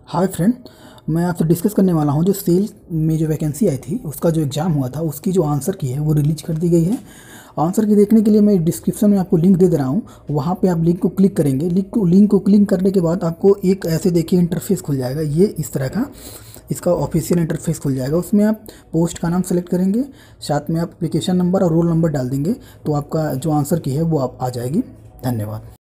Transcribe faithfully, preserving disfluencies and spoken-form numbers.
Hi friend, मैं आपसे discuss करने वाला हूँ जो सेल में जो वैकेंसी आई थी उसका जो एग्ज़ाम हुआ था उसकी जो आंसर की है वो रिलीज कर दी गई है। आंसर की देखने के लिए मैं डिस्क्रिप्शन में आपको लिंक दे दे रहा हूँ, वहाँ पे आप लिंक को क्लिक करेंगे। लिंक को लिंक को क्लिक करने के बाद आपको एक ऐसे देखिए इंटरफेस खुल जाएगा, ये इस तरह का इसका ऑफिशियल इंटरफेस खुल जाएगा। उसमें आप पोस्ट का नाम सेलेक्ट करेंगे, साथ में आप एप्लीकेशन नंबर और रोल नंबर डाल देंगे तो आपका जो आंसर की है वो आप आ जाएगी। धन्यवाद।